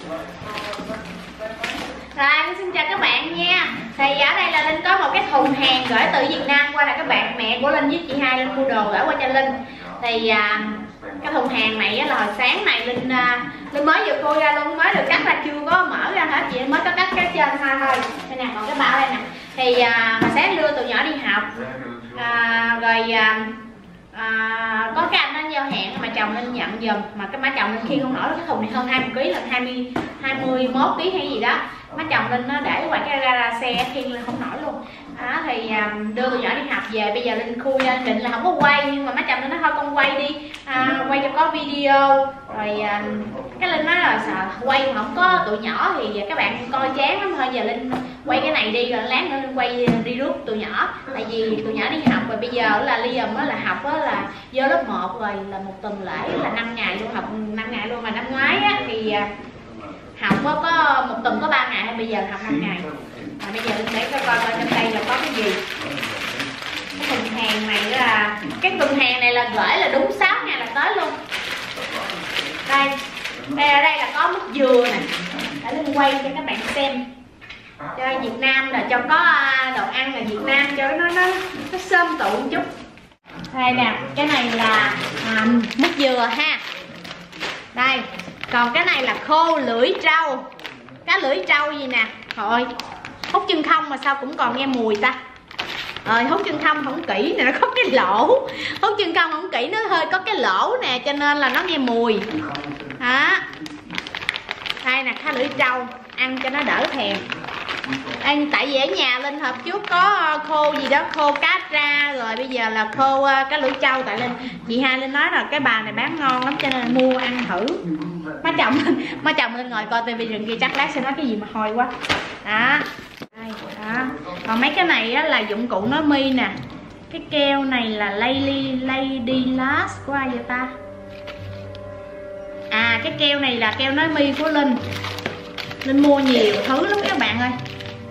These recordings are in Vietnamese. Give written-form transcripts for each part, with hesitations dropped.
Rồi, xin chào các bạn nha. Thì ở đây là Linh có một cái thùng hàng gửi từ Việt Nam qua, là các bạn mẹ của Linh với chị Hai Linh mua đồ gửi qua cho Linh. Thì cái thùng hàng này là hồi sáng này Linh mới vừa khui ra luôn, mới được cắt ra, chưa có mở ra hết, chị mới có cắt cái trên thôi. Đây nè, còn cái bao đây nè. Thì hồi sáng đưa tụi nhỏ đi học, có cái anh nó giao hẹn mà chồng Linh nhận giùm, mà cái má chồng Linh khiêng không nổi, cái thùng này hơn 20 kg, là 21 kg hay gì đó. Má chồng Linh nó để ngoài cái gara xe khiêng lên không nổi luôn. Đó, thì đưa tụi nhỏ đi học về, bây giờ Linh khui ra, định là không có quay, nhưng mà má chồng Linh nói thôi con quay đi, quay cho có video. Rồi cái Linh nói là sợ quay mà không có tụi nhỏ thì các bạn coi chán lắm, thôi giờ Linh quay cái này đi, rồi lát nữa Linh quay đi rước tụi nhỏ. Tại vì tụi nhỏ đi học rồi, bây giờ là Liam là học là vô lớp 1 rồi, là một tuần lễ là 5 ngày luôn, học 5 ngày luôn. Mà năm ngoái á, thì học có một tuần có 3 ngày thôi, bây giờ học 5 ngày. Bây giờ Linh để coi trong đây là có cái gì. Cái thùng hàng này là cái thùng hàng này là gửi là đúng 6 ngày là tới luôn. Đây ở đây là có mứt dừa nè, để Linh quay cho các bạn xem. Cho Việt Nam là cho có đồ ăn là Việt Nam, cho nó xôm tụ một chút. Đây nè, cái này là mứt dừa ha. Đây, còn cái này là khô lưỡi trâu. Cá lưỡi trâu gì nè. Thôi, hút chân không mà sao cũng còn nghe mùi ta. Hút chân không không kỹ nè, nó có cái lỗ. Hút chân không không kỹ, nó hơi có cái lỗ nè, cho nên là nó nghe mùi. Đó. Đây nè, cá lưỡi trâu, ăn cho nó đỡ thèm. Ăn tại vì ở nhà Linh hộp trước có khô gì đó, khô cá tra, rồi bây giờ là khô cá lưỡi trâu. Tại chị Hai Linh nói là cái bà này bán ngon lắm, cho nên mua ăn thử. Má chồng Linh ngồi coi tivi rừng kia, chắc lát sẽ nói cái gì mà hôi quá. Đó. Đây, đó. Còn mấy cái này á, là dụng cụ nối mi nè. Cái keo này là Lady Last của ai vậy ta? Cái keo này là keo nối mi của Linh. Linh mua nhiều thứ lắm các bạn ơi,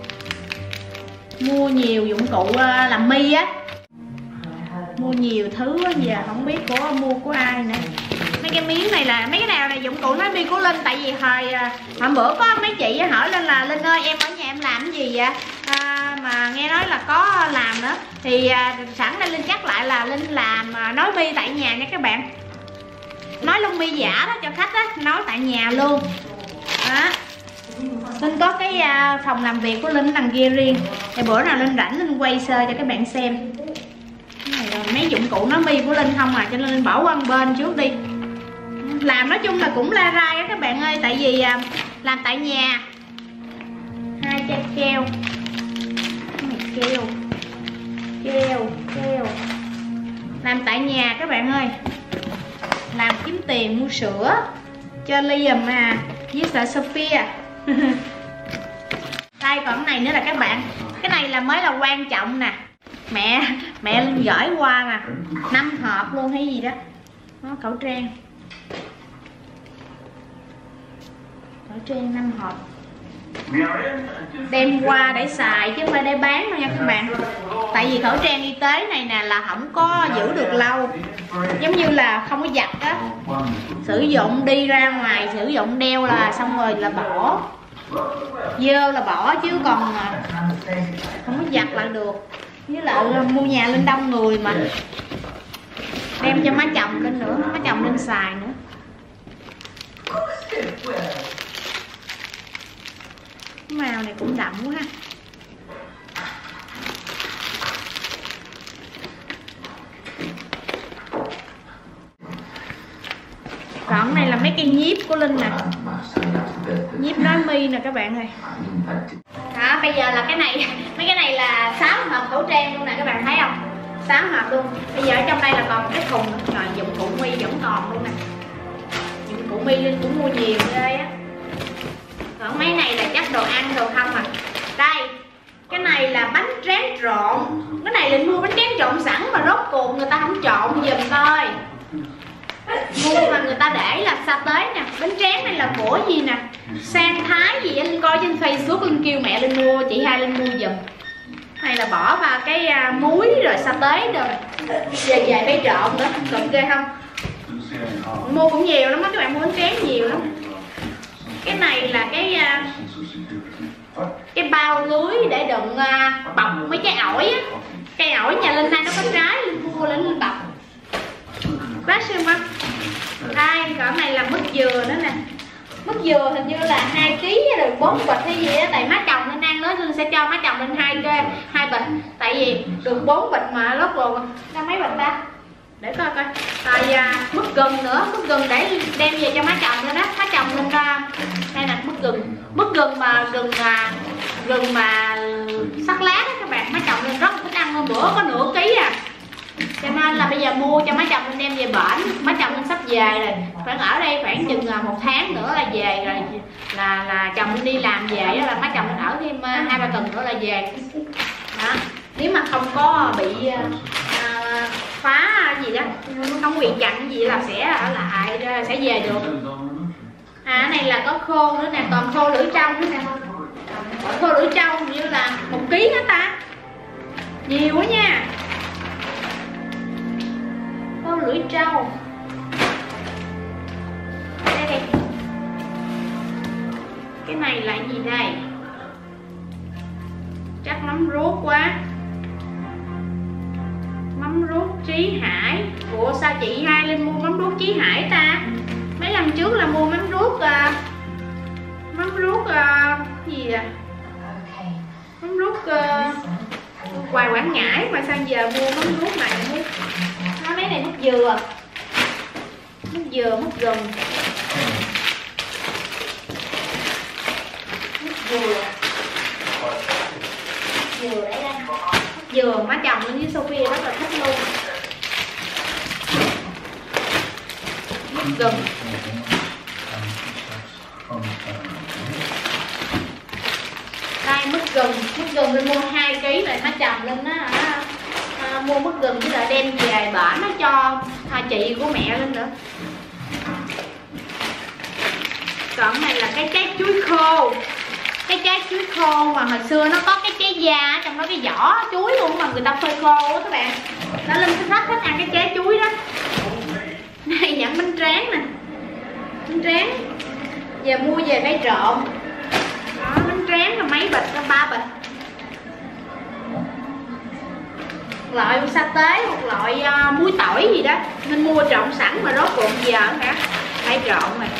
mua nhiều dụng cụ làm mi á, mua nhiều thứ á, giờ không biết mua của ai nữa. Mấy cái miếng này là mấy cái nào này dụng cụ nối mi của Linh. Tại vì hồi bữa có mấy chị hỏi Linh là Linh ơi em ở nhà em làm cái gì vậy, mà nghe nói là có làm nữa, thì sẵn đây Linh chắc lại là Linh làm nối mi tại nhà nha các bạn. Nói lông mi giả đó cho khách á, nói tại nhà luôn. Đó. Linh có cái phòng làm việc của Linh đằng kia riêng, thì bữa nào Linh rảnh Linh quay sơ cho các bạn xem. Cái này là mấy dụng cụ nối mi của Linh không cho nên Linh bỏ qua một bên trước đi. Làm nói chung là cũng la rai á các bạn ơi, tại vì làm tại nhà. 2 chai keo. Cái này keo. Làm tại nhà các bạn ơi. Làm kiếm tiền mua sữa cho Liam với sợ Sophia. Đây còn cái này nữa là các bạn, cái này là mới là quan trọng nè. Mẹ Linh gửi qua nè, 5 hộp luôn hay gì đó. Nó khẩu trang 5 hộp, đem qua để xài chứ không phải để bán đâu nha các bạn. Tại vì khẩu trang y tế này nè là không có giữ được lâu, giống như là không có giặt á, sử dụng đi ra ngoài sử dụng đeo là xong rồi là bỏ, dơ là bỏ chứ còn không có giặt lại được. Với lại mua nhà Linh đông người mà, đem cho má chồng Linh nữa, má chồng Linh xài nữa. Màu này cũng đậm quá ha. Còn này là mấy cây nhíp của Linh nè, nhíp nối mi nè các bạn ơi. Đó, bây giờ là cái này, mấy cái này là 6 hộp khẩu trang luôn nè các bạn thấy không, 6 hộp luôn. Bây giờ ở trong đây là còn một cái thùng rồi, dụng cụ mi vẫn còn luôn nè. Dụng cụ mi Linh cũng mua nhiều ghê á. Còn mấy này là chắc đồ ăn đồ không à. Đây, cái này là bánh tráng trộn. Cái này Linh mua bánh tráng trộn sẵn mà rốt cuộc người ta không trộn giùm thôi. Mua mà người ta để là sa tế nè. Bánh tráng này là của gì nè, Sang Thái gì Linh coi trên Facebook, Linh kêu mẹ Linh mua, chị Hai Linh mua giùm. Này là bỏ vào cái muối rồi sa tế rồi về phải trộn nữa, cực ghê không. Mua cũng nhiều lắm á các bạn, mua bánh tráng nhiều lắm. Cái này là cái bao lưới để đựng bọc mấy trái ổi á. Cây ổi nhà Linh nay nó có trái, Linh mua lên bọc. Bác xem không? Đây, còn này là mứt dừa nữa nè. Mứt dừa hình như là 2 kg rồi 4 bịch hay gì á, tại má chồng Linh ăn đó, Linh sẽ cho má chồng Linh 2 bịch. Tại vì được 4 bịch mà lót rồi ra mấy bịch ta? Để coi coi. Rồi mứt gừng nữa, mứt gừng để đem về cho má chồng nữa đó. Má chồng Linh đây nè, mứt gừng mà gừng mà sắc lá đó các bạn. Má chồng Linh rất là thích ăn, hôm bữa có nửa ký à. Cho nên là bây giờ mua cho má chồng Linh đem về bển. Má chồng Linh sắp về rồi, khoảng ở đây khoảng chừng 1 tháng nữa là về rồi, là chồng Linh đi làm về đó, là má chồng Linh ở thêm 2-3 tuần nữa là về đó. Nếu mà không có bị phá gì đó, không bị chặn gì là sẽ ở lại, sẽ về được. Cái này là có khô nữa nè, còn khô lưỡi trâu nữa nè. Khô lưỡi trâu như là 1 kg hết ta, nhiều quá nha. Khô lưỡi trâu đây. Cái này là gì đây? Chắc mắm ruốc quá. Mắm ruốc Trí Hải. Ủa sao chị Hai Linh mua mắm ruốc Trí Hải ta? Mấy lần trước là mua mắm ruốc gì à? Mắm ruốc Hoài Quảng Ngãi, mà sao giờ mua mắm ruốc này? Nó mấy này mứt dừa, mứt gừng, mứt dừa đấy đây. Dừa má chồng với Sophie rất là thích luôn. Mứt gừng. Đây mứt gừng Linh mua 2 kg rồi, má chồng Linh mua mứt gừng với lại đem về bả nó cho chị của mẹ Linh nữa. Còn này là cái trái chuối khô. Cái trái chuối khô mà hồi xưa nó có cái trái da trong đó, cái vỏ chuối luôn mà người ta phơi khô đó các bạn. Đó Linh rất thích ăn cái trái chuối đó. Này nhận bánh tráng nè, bánh tráng giờ mua về phải trộn đó. Bánh tráng là mấy bịch, 3 bịch. Loại sa tế một loại muối tỏi gì đó nên mua trộn sẵn mà rốt cuộc giờ hả phải trộn rồi.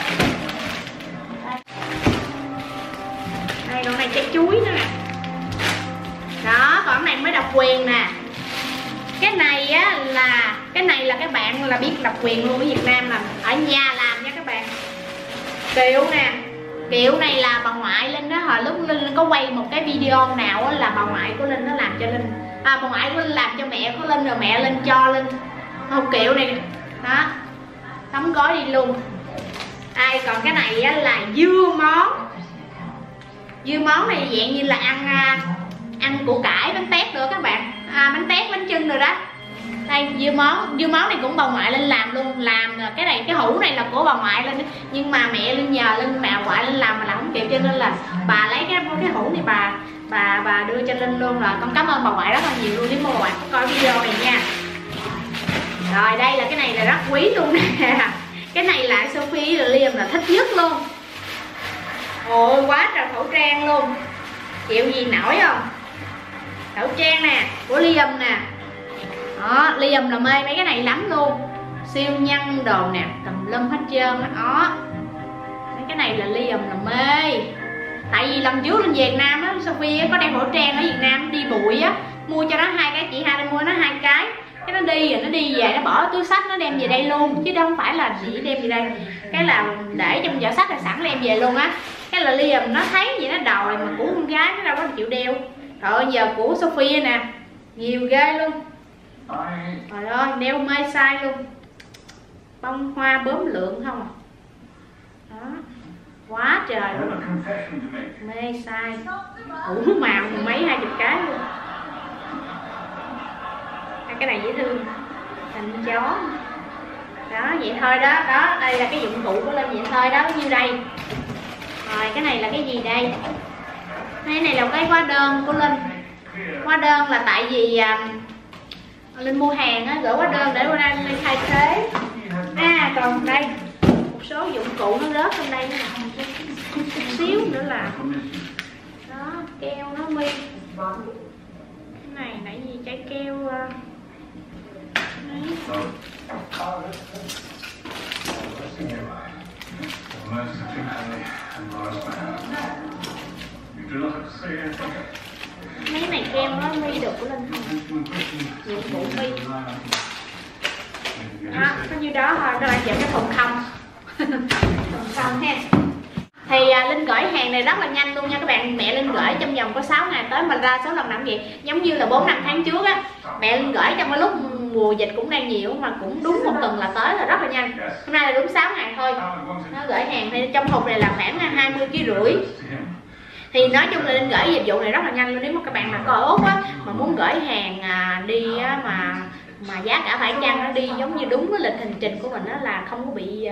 Đây con này trái chuối nữa nè. Đó, còn này mới độc quyền nè. Cái này á là các bạn là biết độc quyền luôn ở Việt Nam, là ở nhà làm nha các bạn. Kiệu nè. Kiệu này là bà ngoại Linh đó, hồi lúc Linh có quay một cái video nào á là bà ngoại của Linh nó làm cho Linh. Bà ngoại của Linh làm cho mẹ của Linh, rồi mẹ Linh cho Linh một kiệu này đó, đóng gói đi luôn. Đây còn cái này á là dưa món. Dưa món này dạng như là ăn củ cải, bánh tét nữa các bạn, bánh tét, bánh chưng rồi đó. Đây dưa món này cũng bà ngoại Linh làm luôn. Làm cái này, cái hũ này là của bà ngoại Linh, nhưng mà mẹ Linh nhờ Linh, bà ngoại Linh làm mà làm không kịp cho nên là bà lấy cái hũ này bà đưa cho Linh luôn. Rồi con cảm ơn bà ngoại rất là nhiều luôn nếu mà bà ngoại coi video này nha. Rồi đây là cái này là rất quý luôn nè. Cái này là Sophie và Liam là thích nhất luôn. Ôi quá trời khẩu trang luôn, chịu gì nổi không. Khẩu trang nè của Liam nè. Đó, Liam là mê mấy cái này lắm luôn. Siêu nhân đồ nè, tùm lum hết trơn đó. Mấy cái này là Liam là mê. Tại vì lần trước lên Việt Nam á, Sophie có đeo khẩu trang ở Việt Nam đi bụi á, mua cho nó 2 cái, chị Hai mua nó 2 cái. Cái nó đi rồi nó đi về nó bỏ túi sách nó đem về đây luôn, chứ không phải là chỉ đem về đây. Cái là để trong giỏ sách là sẵn đem về luôn á. Cái là Liam nó thấy gì nó đòi, mà của con gái nó đâu có chịu đeo. Trời ơi giờ của Sophie nè, nhiều ghê luôn. Trời ơi đeo mê sai luôn. Bông hoa bướm lượng không à. Đó, quá trời luôn, mê sai. Đủ màu mấy 20 cái luôn. Cái này dễ thương, thành chó đó. Vậy thôi đó. Đó đây là cái dụng cụ của Linh vậy thôi đó, như đây. Rồi cái này là cái gì đây? Cái này là cái hóa đơn của Linh. Hóa đơn là tại vì Linh mua hàng á, gửi hóa đơn để qua Linh thay thế. Còn đây một số dụng cụ nó rớt trong đây nè. chút xíu nữa là đó, keo nó mi. Cái này nãy gì trái keo đấy. Mấy này keo nó mi được của Linh không? Dụng cụ mi. Có nhiêu đó thôi, các bạn chịu cái thùng không. Thùng không ha. Thì Linh gửi hàng này rất là nhanh luôn nha các bạn. Mẹ Linh gửi trong vòng có 6 ngày tới, mà ra số lần làm gì giống như là 4-5 tháng trước á, mẹ Linh gửi trong cái lúc mùa dịch cũng đang nhiều, mà cũng đúng 1 tuần là tới, là rất là nhanh. Hôm nay là đúng 6 ngày thôi. Nó gửi hàng thì trong hộp này là khoảng 20,5 kg. Thì nói chung là Linh gửi dịch vụ này rất là nhanh luôn. Nếu mà các bạn mà coi Úc á, mà muốn gửi hàng đi á, mà giá cả phải chăng nó đi giống như đúng cái lịch hành trình của mình đó, là không có bị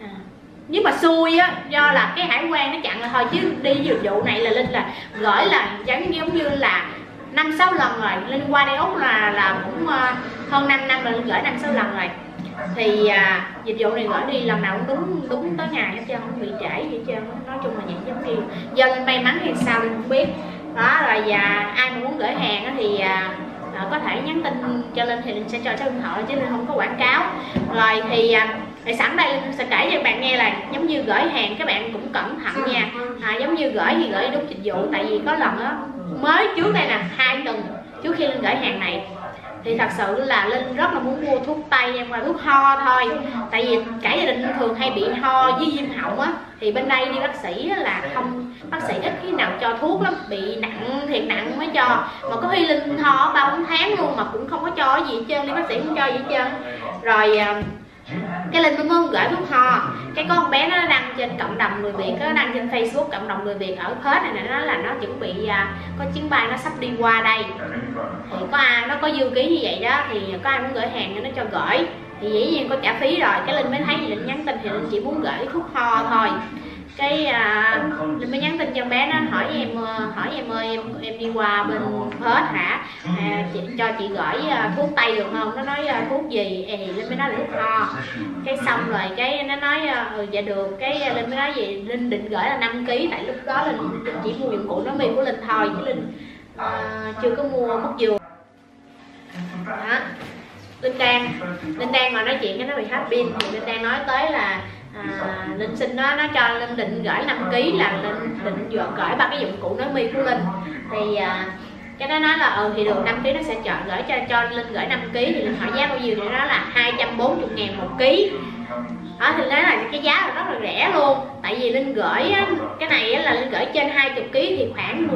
nếu mà xui á, do là cái hải quan nó chặn là thôi, chứ đi dịch vụ này là Linh là gửi là giống như là 5-6 lần rồi. Linh qua đây Úc là cũng hơn 5 năm rồi, Linh gửi 5-6 lần rồi. Thì dịch vụ này gửi đi lần nào cũng đúng tới ngày hết trơn, không bị trễ gì hết trơn. Nói chung là những giống như do Linh may mắn hay sao Linh không biết đó. Rồi ai mà muốn gửi hàng á thì có thể nhắn tin cho Linh thì Linh sẽ cho số điện thoại, chứ Linh không có quảng cáo. Rồi thì sẵn đây Linh sẽ kể cho các bạn nghe là giống như gửi hàng các bạn cũng cẩn thận nha. Giống như gửi thì gửi đúng dịch vụ. Tại vì có lần á, mới trước đây nè, 2 tuần trước khi Linh gửi hàng này, thì thật sự là Linh rất là muốn mua thuốc tây em, và thuốc ho thôi. Tại vì cả gia đình thường hay bị ho với viêm họng á, thì bên đây đi bác sĩ là không, bác sĩ ít khi nào cho thuốc lắm, bị nặng thiệt nặng mới cho. Mà có khi Linh ho 3-4 tháng luôn mà cũng không có cho gì hết trơn, đi bác sĩ không cho gì hết trơn. Rồi cái Linh mới muốn gửi thuốc ho, cái con bé nó đăng trên cộng đồng người Việt, nó đăng trên Facebook cộng đồng người Việt ở Perth này, nó nói là nó chuẩn bị có chuyến bay nó sắp đi qua đây, thì có ai nó có dư ký như vậy đó, thì có ai muốn gửi hàng nó cho gửi, thì dĩ nhiên có trả phí rồi. Cái Linh mới thấy thì Linh nhắn tin, thì Linh chỉ muốn gửi thuốc ho thôi. Cái Linh mới nhắn tin cho bé, nó hỏi em ơi, em đi qua bên Perth hả, cho chị gửi thuốc tây được không? Nó nói thuốc gì? Thì Linh mới nói là thuốc ho. Cái xong rồi cái nó nói dạ được. Cái Linh mới nói gì Linh định gửi là 5 kg, tại lúc đó Linh chỉ mua dụng cụ nấu mì của Linh thôi, chứ Linh chưa có mua mứt dừa đó. Linh đang ngồi nói chuyện cái nó bị hết pin, thì Linh đang nói tới là Linh xin nó cho Linh định gửi 5 kg, là Linh định gửi 3 cái dụng cụ nấu mì của Linh. Thì cái nó nói là thì được 5 kg nó sẽ gửi cho Linh gửi 5 kg. Thì Linh hỏi giá bao nhiêu, thì nó là 240.000 1 kg. Đó thì nói là cái giá là rất là rẻ luôn. Tại vì Linh gửi cái này là Linh gửi trên 20 kg thì khoảng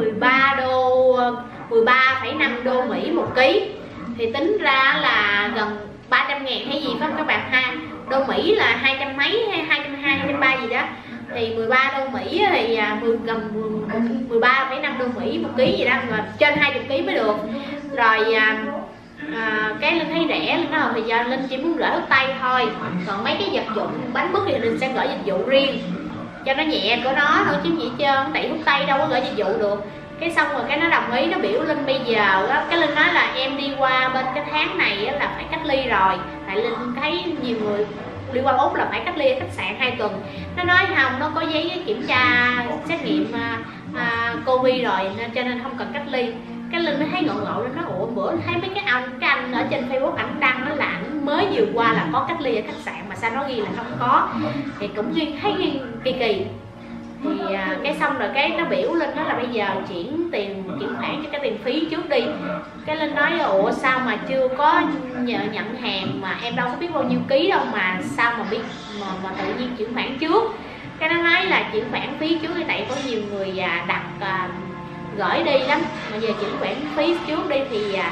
13,5 đô Mỹ 1 kg. Thì tính ra là gần 300.000 hay gì phải không các bạn ha? Đô Mỹ là 200 mấy hay 220, 230 gì đó. Thì 13 đô Mỹ thì gần 13,5 đô Mỹ 1 kg gì đó, mà trên 20 kg mới được. Rồi cái Linh thấy rẻ, Linh nói thì giờ Linh chỉ muốn gửi thuốc tây thôi, còn mấy cái vật dụng bánh mứt thì Linh sẽ gửi dịch vụ riêng cho nó nhẹ của nó thôi chứ gì hết trơn. Tại thuốc tây đâu có gửi dịch vụ được. Cái xong rồi cái nó đồng ý, nó biểu Linh bây giờ á, cái Linh nói là em đi qua bên cái tháng này á, là phải cách ly rồi. Tại Linh thấy nhiều người đi qua Úc là phải cách ly ở khách sạn 2 tuần. Nó nói không, nó có giấy kiểm tra xét nghiệm Covid rồi, nên cho nên không cần cách ly. Cái Linh mới thấy ngộ ngộ, nó nói ủa bữa thấy mấy cái anh ở trên Facebook ảnh đăng nó là ảnh mới vừa qua là có cách ly ở khách sạn, mà sao nó ghi là không có, thì cũng thấy kỳ kỳ. Thì cái xong rồi cái nó biểu Linh đó là bây giờ chuyển khoản cho cái tiền phí trước đi. Cái Linh nói ủa sao mà chưa có nhận hàng, mà em đâu có biết bao nhiêu ký đâu mà sao mà biết mà tự nhiên chuyển khoản trước. Cái nó nói là chuyển khoản phí trước đi, tại có nhiều người đặt gửi đi lắm, mà giờ chuyển khoản phí trước đi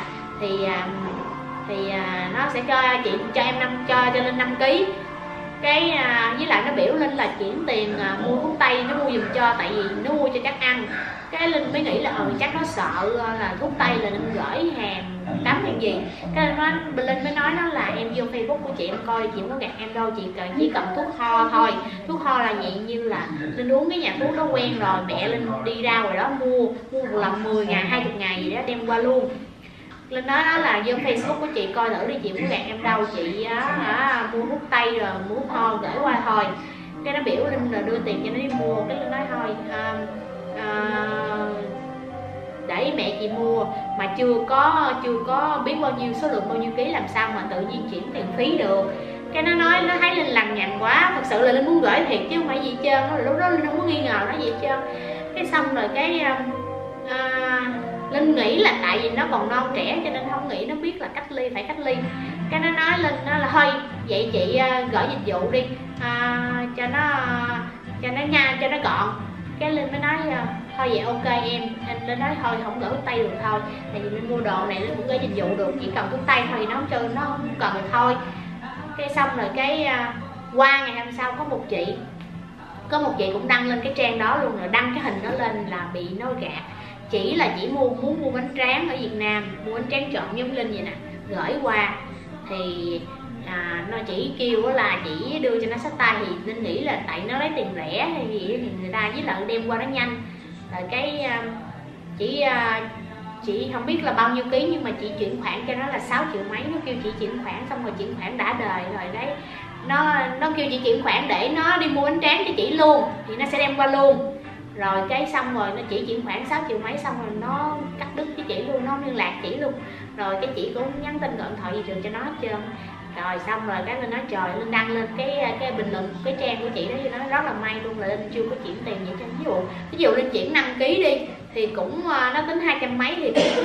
thì nó sẽ cho em cho Linh 5 kg. Cái với lại nó biểu Linh là chuyển tiền mua thuốc tây nó mua giùm cho, tại vì nó mua cho chắc ăn. Cái Linh mới nghĩ là chắc nó sợ là thuốc tây là Linh gửi hàng cấm hay gì. Cái Linh mới nói nó là em vô Facebook của chị em coi, chị không có gạt em đâu, chị chỉ cần thuốc ho thôi. Thuốc ho là vậy, như là Linh uống cái nhà thuốc đó quen rồi, mẹ Linh đi ra ngoài đó mua một lần 10 ngày 20 ngày gì đó đem qua luôn. Linh nói đó là vô Facebook của chị coi thử đi, chị không gạt em đâu, chị mua thuốc tây rồi mua thuốc ho gửi qua thôi. Cái nó biểu Linh là đưa tiền cho nó đi mua. Cái Linh nói thôi để mẹ chị mua, mà chưa có biết bao nhiêu số lượng bao nhiêu ký, làm sao mà tự nhiên chuyển tiền phí được. Cái nó nói nó thấy Linh lằng nhằng quá, thật sự là Linh muốn gửi thiệt chứ không phải gì hết trơn. Lúc đó Linh không có nghi ngờ nó gì hết trơn. Cái xong rồi cái Linh nghĩ là tại vì nó còn non trẻ cho nên không nghĩ nó biết là phải cách ly. Cái nó nói Linh nó là thôi vậy chị gửi dịch vụ đi cho nó gọn. Cái Linh mới nói thôi vậy ok em. Linh nói thôi không gửi thuốc tây được thôi, tại vì Linh mua đồ này Linh cũng gửi dịch vụ được, chỉ cần thuốc tây thôi thì nó không cần được thôi. Cái xong rồi cái qua ngày hôm sau có một chị cũng đăng lên cái trang đó luôn, rồi đăng cái hình đó lên là bị nó gạt. Chỉ muốn mua bánh tráng ở Việt Nam, mua bánh tráng trộn giống Linh vậy nè, gửi qua thì nó chỉ kêu là chỉ đưa cho nó xách tay, thì Linh nghĩ là tại nó lấy tiền rẻ hay gì thì người ta với lại đem qua nó nhanh. Rồi cái chị không biết là bao nhiêu ký nhưng mà chị chuyển khoản cho nó là 6 triệu mấy. Nó kêu chị chuyển khoản, xong rồi chuyển khoản đã đời rồi đấy, nó kêu chị chuyển khoản để nó đi mua bánh tráng cho chị luôn thì nó sẽ đem qua luôn. Rồi cái xong rồi nó chỉ chuyển khoản 6 triệu mấy, xong rồi nó cắt đứt với chị luôn, nó liên lạc chị luôn. Rồi cái chị cũng nhắn tin gọi điện thoại gì trường cho nó hết trơn. Rồi xong rồi cái Linh nói trời, Linh đăng lên cái bình luận cái trang của chị đó, thì nó rất là may luôn là Linh chưa có chuyển tiền vậy cho. Ví dụ Linh chuyển 5 kg đi thì cũng nó tính 200 mấy thì cũng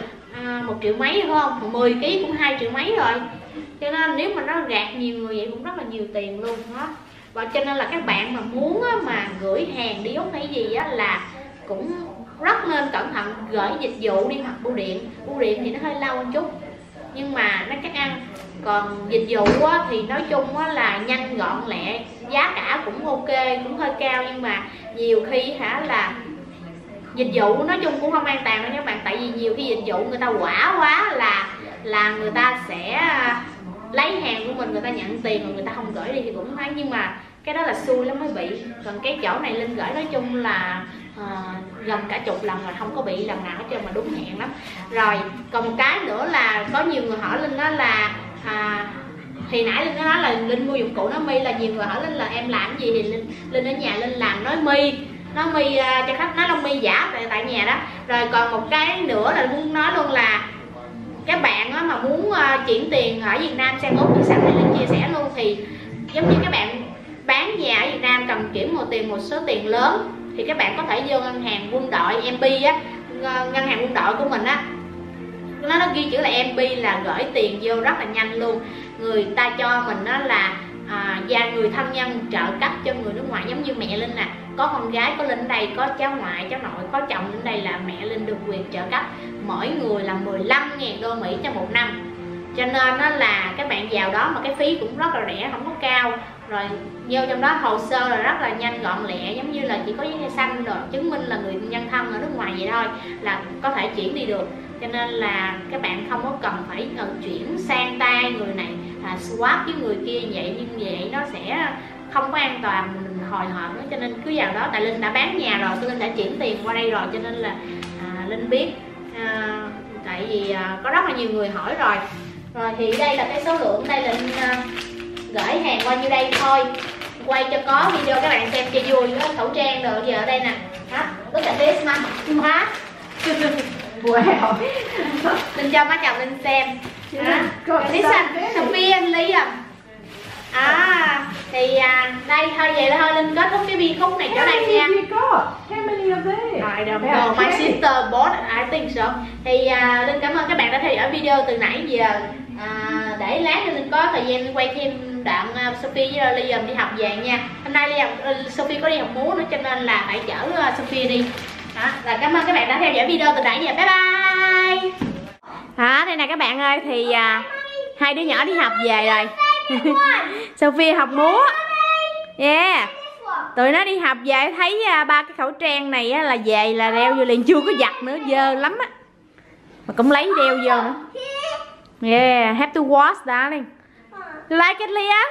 1 triệu mấy phải không? 10 kg cũng 2 triệu mấy rồi. Cho nên nếu mà nó gạt nhiều người vậy cũng rất là nhiều tiền luôn đó. Và cho nên là các bạn mà muốn mà gửi hàng đi Úc hay gì á là cũng rất nên cẩn thận, gửi dịch vụ đi hoặc bưu điện. Bưu điện thì nó hơi lâu một chút nhưng mà nó chắc ăn. Còn dịch vụ á, thì nói chung á, là nhanh gọn lẹ, giá cả cũng ok, cũng hơi cao, nhưng mà nhiều khi là dịch vụ nói chung cũng không an toàn đâu các bạn. Tại vì nhiều khi dịch vụ người ta quả quá là người ta sẽ lấy hàng của mình, người ta nhận tiền rồi người ta không gửi đi thì cũng thấy, nhưng mà cái đó là xui lắm mới bị. Còn cái chỗ này Linh gửi nói chung là gần cả chục lần rồi, không có bị lần nào hết trơn, mà đúng hẹn lắm. Rồi còn một cái nữa là có nhiều người hỏi Linh đó là thì nãy Linh nói là Linh mua dụng cụ nấu mi, là nhiều người hỏi Linh là em làm cái gì, thì Linh ở nhà Linh làm nấu mi cho khách, nói lông mi giả tại nhà đó. Rồi còn một cái nữa là muốn nói luôn là các bạn á, mà muốn chuyển tiền ở Việt Nam sang Úc thì sẵn này Linh chia sẻ luôn, thì giống như các bạn bán nhà ở Việt Nam cần chuyển một số tiền lớn thì các bạn có thể vô ngân hàng quân đội MB á, ngân hàng quân đội của mình á, nó ghi chữ là MB là gửi tiền vô rất là nhanh luôn. Người ta cho mình đó là và người thân nhân trợ cấp cho người nước ngoài, giống như mẹ Linh nè, có con gái có Linh ở đây, có cháu ngoại cháu nội, có chồng Linh đây, là mẹ Linh được quyền trợ cấp mỗi người là 15.000 đô Mỹ cho một năm. Cho nên đó là các bạn vào đó mà cái phí cũng rất là rẻ, không có cao. Rồi vô trong đó hồ sơ là rất là nhanh gọn lẹ, giống như là chỉ có giấy xanh rồi chứng minh là người nhân thân ở nước ngoài vậy thôi là có thể chuyển đi được. Cho nên là các bạn không có cần phải chuyển sang tay người này swap với người kia vậy, nhưng vậy nó sẽ không có an toàn, mình hồi hộp nữa. Cho nên cứ vào đó, tại Linh đã bán nhà rồi, Linh đã chuyển tiền qua đây rồi, cho nên là Linh biết. Tại vì có rất là nhiều người hỏi rồi. Rồi thì đây là cái số lượng, đây là Linh gửi hàng qua như đây thôi, quay cho có video các bạn xem cho vui. Có khẩu trang rồi giờ ở đây nè, đó, look at this ma, hóa. Wow. Linh cho má chồng Linh xem. Listen, Sophia Liam. Thì đây thôi, vậy là thôi Linh kết thúc cái bi khúc này chỗ này nha. How many of there? I don't know, my sister bought it, I think so. Thì Linh cảm ơn các bạn đã theo dõi video từ nãy giờ. Để lát Linh có thời gian quay thêm đoạn Sophie với Liam đi học về nha. Hôm nay Sophie có đi học múa nữa cho nên là phải chở Sophie đi. Đó, là cảm ơn các bạn đã theo dõi video từ nãy giờ. Bye bye. Đây nè các bạn ơi, thì hai đứa nhỏ đi học về rồi. Sophie học múa. Yeah. Tụi nó đi học về thấy ba cái khẩu trang này á, là về là đeo vô liền, chưa có giặt nữa, dơ lắm á. Mà cũng lấy đeo vô nữa. Yeah, have to wash darling. You like it, Liam?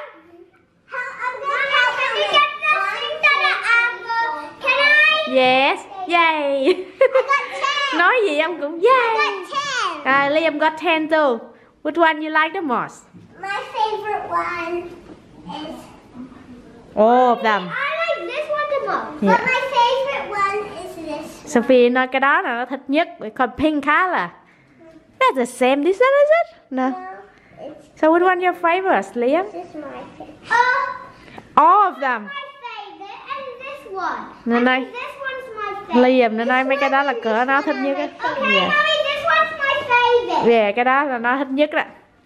Yes, yay. Nói gì ông cũng yay. Liam got 10 too. Which one you like the most? My favorite one is All of them. I like this one the most. Yeah. But my favorite one is this. Sophie nói cái đó là nó thích nhất. Còn pink color. That's the same design, is it? No. No, it's So which one your favorite, Liam? this is my favorite. All of them. My favorite and this one. No, I no. think this one's my favorite. Liam nó nói mấy cái đó là cỡ nó thích nhất á. Okay, Yeah. mommy, this one's my favorite. Yeah, cái đó là nó thích nhất đó.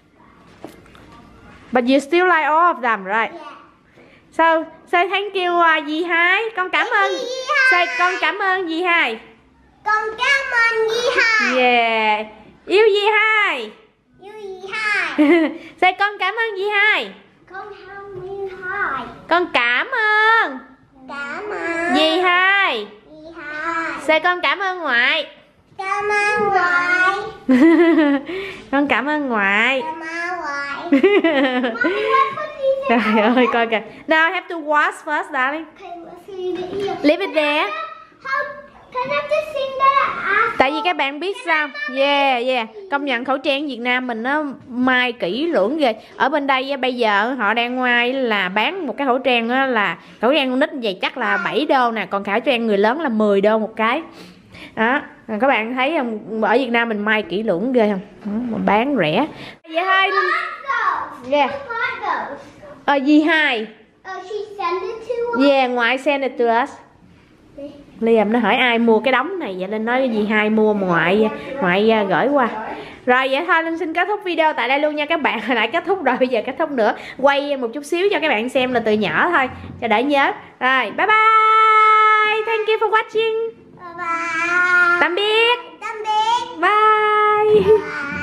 But you still like all of them, right? Yeah. So, say thank you dì Hai. Con cảm ơn. Dì Hai. Say con cảm ơn dì Hai. Con cảm ơn dì Hai. Yeah. Yêu dì Hai. Yêu dì Hai. Say con cảm ơn dì Hai. Con cảm ơn dì Hai. Con cảm ơn Cảm ơn dì Hai. dì Hai. Say con cảm ơn ngoại. Cảm ơn ngoại. Con cảm ơn ngoại. Cảm ơn ngoại. Mommy, what put these in? Trời ơi coi kìa. Now I have to wash first, darling. Okay, let's see the ear. Leave it there. How can I just sing that after? Tại vì các bạn biết sao? Yeah, yeah. Công nhận khẩu trang Việt Nam mình nó may kỹ lưỡng ghê. Ở bên đây bây giờ họ đang may là bán một cái khẩu trang đó là khẩu trang con nít vậy chắc là 7 đô nè, còn khẩu trang người lớn là 10 đô một cái. Đó, các bạn thấy không? Ở Việt Nam mình may kỹ lưỡng ghê không? Đó, mà bán rẻ. Vậy thôi. Yeah. Dì Hai. Oh, she sent it to us. Yeah, ngoại send it to us. Liam nó hỏi ai mua cái đống này, vậy nên nói dì Hai mua mà ngoại gửi qua. Rồi vậy thôi Linh xin kết thúc video tại đây luôn nha các bạn. Hồi nãy kết thúc rồi, bây giờ kết thúc nữa. Quay một chút xíu cho các bạn xem là từ nhỏ thôi, cho đỡ nhớ. Rồi, bye bye. Thank you for watching. Bye bye. Tạm biệt. Tạm biệt. Bye. Bye.